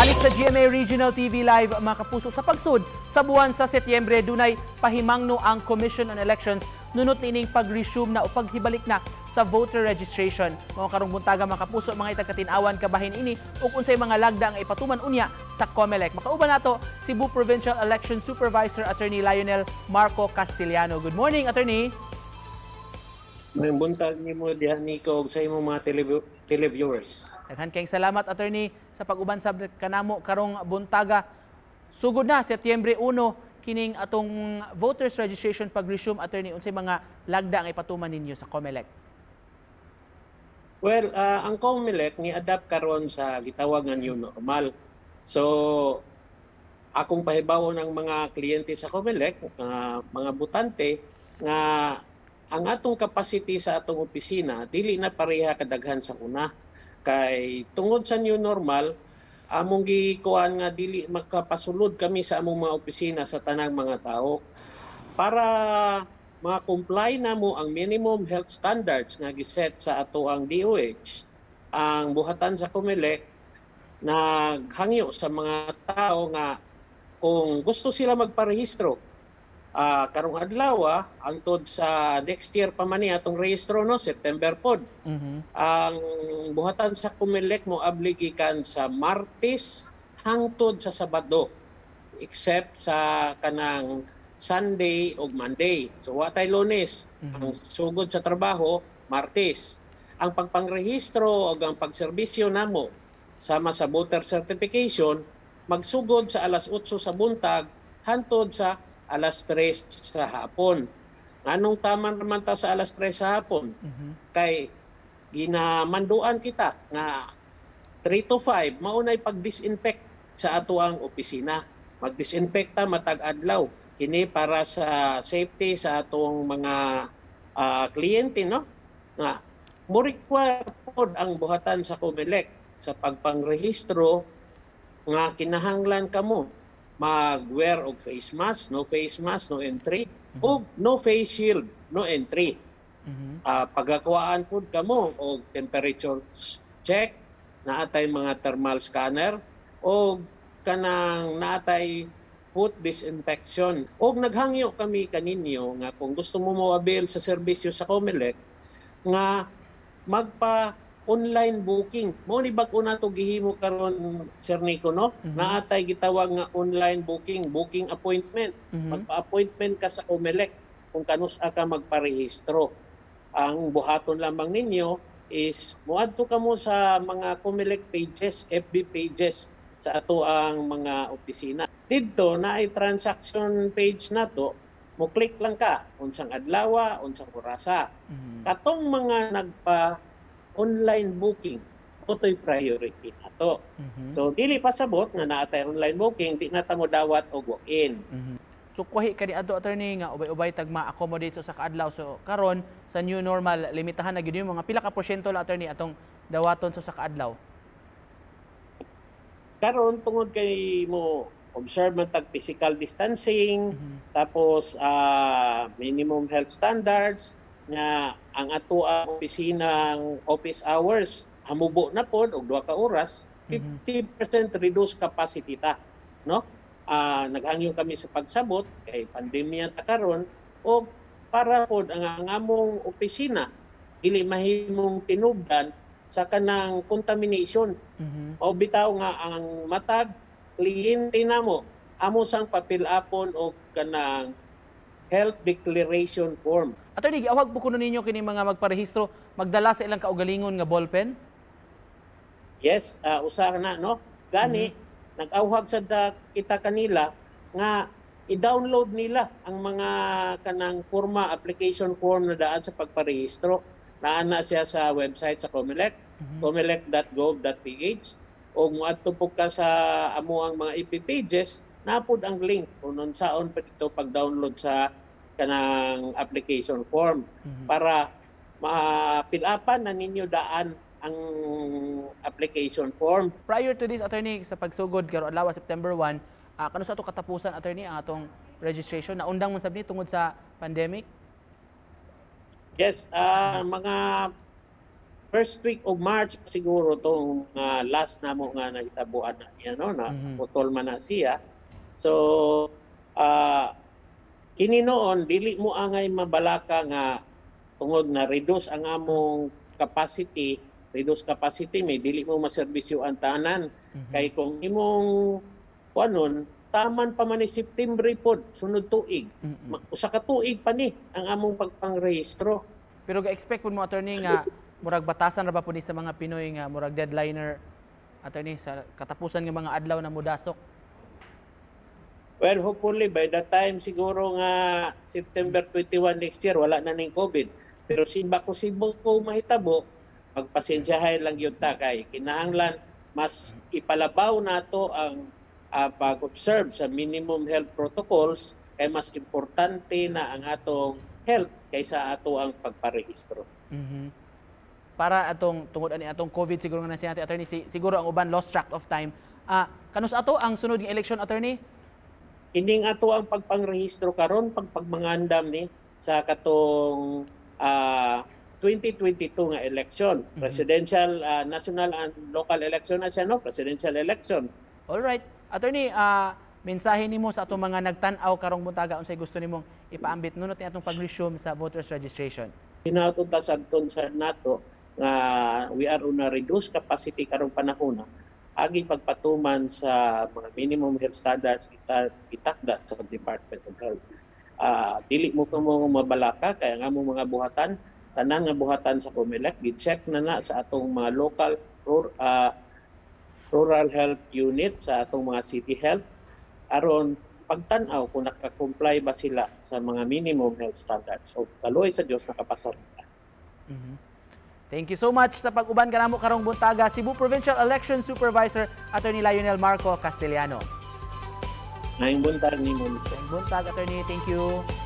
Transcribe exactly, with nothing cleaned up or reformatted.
Balik sa G M A Regional T V Live, mga kapuso, sa pagsud sa buwan sa Setyembre, dunay pahimangno ang Commission on Elections nunot nining pag-resume na o paghibalik na sa voter registration. Mga karong buntaga, mga kapuso, mga itagkatinawan kabahin ini ug unsay mga lagda ang ipatuman unya sa COMELEC. Makauban nato Cebu Provincial Election Supervisor Attorney Lionel Marco Castillano. Good morning, Attorney. May buntag ni mo dihan Nico sa imong mga televiewers. Daghan kayong salamat, Attorney, sa pag-uban sa kanamo karong buntaga. Sugod na Setyembre uno kining atong voters registration pag-resume, Attorney, unsay mga lagda ang ipatuman ninyo sa COMELEC? Well, uh, ang COMELEC ni adapt karon sa gitawag nga new normal. So akong pahibaw ng mga kliyente sa COMELEC, uh, mga butante nga ang atong capacity sa atong opisina dili na pareha kadaghan sa una. Kay tungod sa new normal, among gikuan nga dili makapasulod kami sa among mga opisina sa tanang mga tao para ma-comply na mo ang minimum health standards nga giset sa ato ang D O H. Ang buhatan sa COMELEC naghangyo sa mga tao nga kung gusto sila magparehistro, Uh, karong adlaw, antod sa next year pa man ni atong rehistro, no, September pod. Mm-hmm. Ang buhatan sa COMELEC mo abligikan sa Martes hangtod sa Sabado, except sa kanang Sunday o Monday. So watay Lunes. Mm-hmm. Ang sugod sa trabaho Martes. Ang pagpangrehistro o ang pagserbisyo namo sama sa voter certification magsugod sa alas otso sa buntag hangtod sa alas tres sa hapon. Anong taman naman ta sa alas tres sa hapon? Mm-hmm. Kay ginamanduan kita nga three to five maunay pag-disinfect sa ato ang opisina. Mag-disinfecta matag adlaw kini para sa safety sa atong mga uh, kliyente, no? Nga mo require pod ang buhatan sa COMELEC sa pagpangrehistro nga kinahanglan kamo mag-wear og face mask, no face mask, no entry, mm-hmm. o no face shield, no entry. Mm-hmm. Uh, pagakuaan po kamo og temperature check, naatay mga thermal scanner, o kanang naatay foot disinfection. O naghangyo kami kaninyo nga kung gusto mo mo-avail sa serbisyo sa COMELEC, nga magpa online booking. Mo ni bag-o na to gihimo karon, Sir Nico, no? Mm-hmm. Naatay gitawag nga online booking, booking appointment. Mm-hmm. Magpa-appointment ka sa COMELEC kung kanus-a ka magparehistro. Ang buhaton lamang ninyo is moadto ka mo sa mga COMELEC pages, F B pages sa ato ang mga opisina. Dito na ay transaction page na to, mo click lang ka unsang adlaw, unsang orasa. Mm-hmm. Katong mga nagpa online booking, oto'y priority nato. Mm-hmm. So dili pasabot nga naatay online booking, di na ta mo dawat og walk-in. Mm-hmm. So kuhi kani adto, Attorney, nga ubay-ubay tag ma-accommodate sa kaadlaw. So karon sa new normal, limitahan na gyud yung mga pila ka porsyento la, Attorney, atong dawaton sa sa kaadlaw. Karon tungod kay mo observe man tag physical distancing, mm-hmm. tapos uh, minimum health standards, nga ang ato ang opisinang office hours hamubo na pod og duha ka oras, fifty percent reduced capacity ta, no? Uh, naghangyo kami sa pagsabot kay pandemya ta karon, o para pod ang, ang among opisina dili mahimong tinubdan sa kanang contamination. Mm-hmm. O bitaw nga ang matag kliyente namo amo sang papel apon og kanang health declaration form. Attorney, giawag po kuno ninyo kini mga magparehistro magdala sa ilang kaugalingon nga ballpen? Yes, uh, usa na, no? Gani mm-hmm. nag-awhag sa da, kita kanila nga i-download nila ang mga kanang forma, application form na daan sa pagparehistro. Naana siya sa website sa COMELEC, mm-hmm. comelec dot gov dot p h, o muadto po ka sa amo ang mga F B pages, napod ang link kung saon pa dito pag-download sa kanang application form, mm-hmm. para ma-fill-upan na ninyo daan ang application form. Prior to this, Attorney, sa pagsugod karong adlaw September one, uh, kano sa ato katapusan, Attorney, ang atong registration? Naundang man sabni tungod sa pandemic? Yes, uh, mga first week of March siguro tong uh, last namo nga nahitabuan na niya, no, na Mhm. putol man na siya. So uh, kini noon dili mo angay mabalaka nga tungod na reduce ang among capacity, reduce capacity may dili mo maserbisyo ang tanan. Mhm. Kay kung imong kuanon taman pa man ni September pod sunod tuig. Mhm. Ma- Usa ka tuig pa ni ang among pagpangrehistro. Pero ga-expect po mo, attorney, nga murag batasan ra ba po ni sa mga Pinoy nga murag deadliner, attorney, sa katapusan ng mga adlaw na mudasok? Well, hopefully by the time siguro nga September twenty-one next year wala na ning COVID. Pero simba ko sibo ko mahitabo, magpasensyahay lang yun ta kay kinahanglan mas ipalabaw nato ang uh, pag-observe sa minimum health protocols kay mas importante na ang atong health kaysa ato ang pagparehistro. Mhm. Para atong tungod ani atong COVID siguro nga na siya, attorney, si, siguro ang uban lost track of time. Ah, kanus ato ang sunod nga election, attorney? Ining ato ang pagpangrehistro karon pagpagmangandam ni sa katong uh, twenty twenty-two nga election, Mhm. presidential, uh, national and local election na siya, no? Presidential election. All right, attorney, ah mensahe nimo sa atong mga nagtan-aw karong buntaga unsay gusto nimong ipaambit nunot ni atong pag-resume sa voters registration? Hinautod ta sabton sa nato nga we are on a reduced capacity karong panahon agi pagpatuman sa mga minimum health standards kita itakda sa Department of Health. Uh, dili mo ko mo mabalaka kay ang among mga buhatan tanan nga buhatan sa COMELEC gi-check na na sa atong mga local uh, rural health unit sa atong mga city health aron pagtan-aw kung naka-comply ba sila sa mga minimum health standards. So kaloy sa Dios nakapasar. Mhm. Thank you so much sa pag-uban kanamo karong buntaga, Cebu Provincial Election Supervisor Attorney Lionel Marco Castellano. Ngayong buntag ni mo. Buntag, attorney, thank you.